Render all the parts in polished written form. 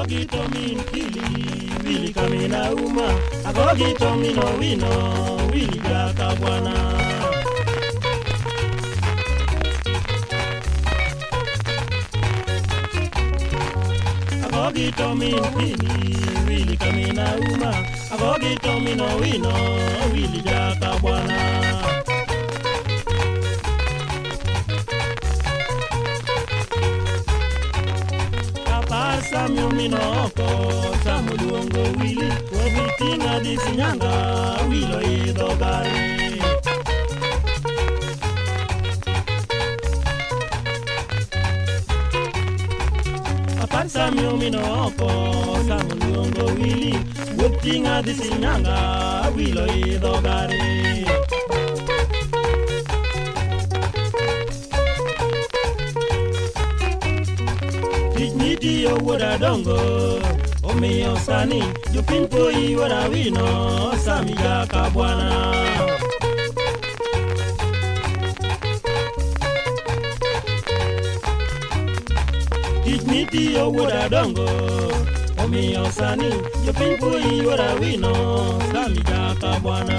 Agogito min kili, wili kamina uma. Agogito mino wino, wili jaka bwana. Agogito min kili, wili kamina uma. Agogito mino wino, wili jaka bwana. Samyo minoko, samuluongo wili, wabitinga disinyanga, wilo idogari. Apar samyo minoko, samuluongo wili, wabitinga disinyanga, wilo idogari. Niti yo wada dongo, omiyo sani, jupin poi wada wino, sami jaka bwana. Niti yo wada dongo, omiyo sani, jupin poi wada wino, sami jaka bwana.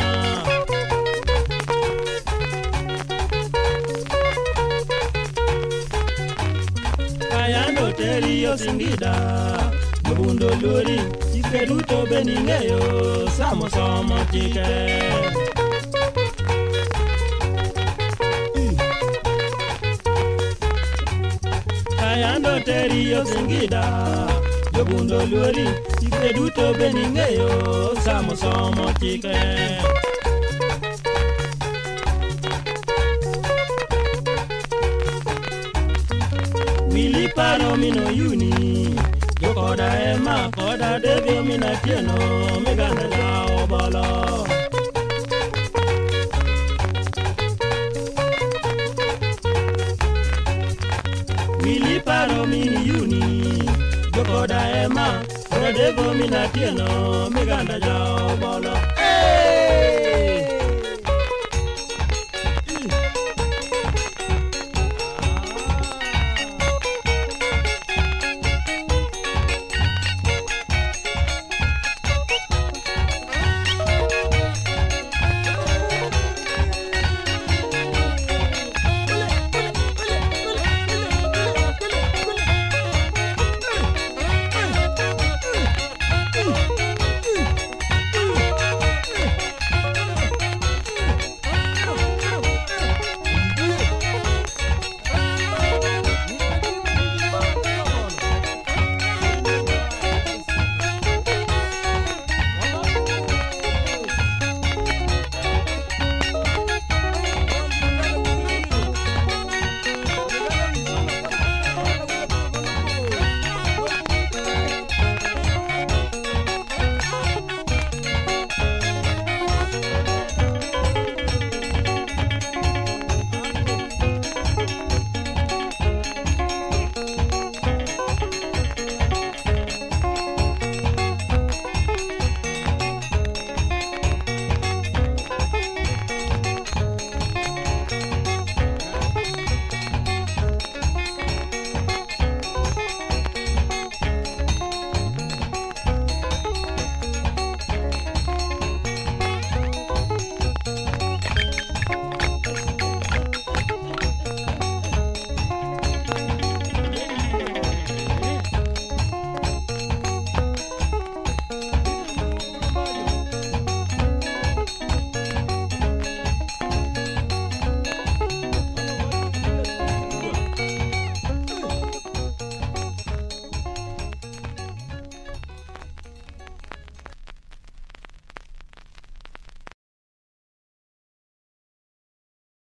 Ayando terio singida, mubundo lori, ikeduto beningeyo, samo somo tike. Ayando terio singida, mubundo lori, ikeduto beningeyo, samo somo tike. Wili paro mino yuni, yokoda ema, koda devio mina tieno, megana lao bolo. Wili paro mino yuni, yokoda ema, koda devio mina tieno, megana lao bolo.